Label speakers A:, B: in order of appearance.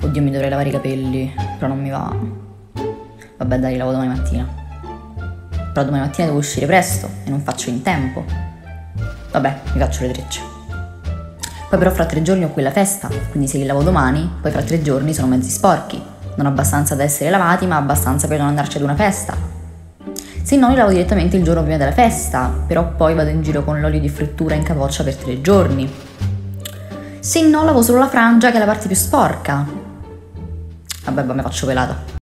A: Oddio, mi dovrei lavare i capelli, però non mi va. Vabbè dai, li lavo domani mattina. Però domani mattina devo uscire presto e non faccio in tempo. Vabbè, mi faccio le trecce. Poi però fra 3 giorni ho quella festa, quindi se li lavo domani, poi fra 3 giorni sono mezzi sporchi. Non abbastanza da essere lavati, ma abbastanza per non andarci ad una festa. Se no li lavo direttamente il giorno prima della festa, però poi vado in giro con l'olio di frittura in capoccia per 3 giorni. Se no lavo solo la frangia, che è la parte più sporca. Vabbè, mi faccio pelata.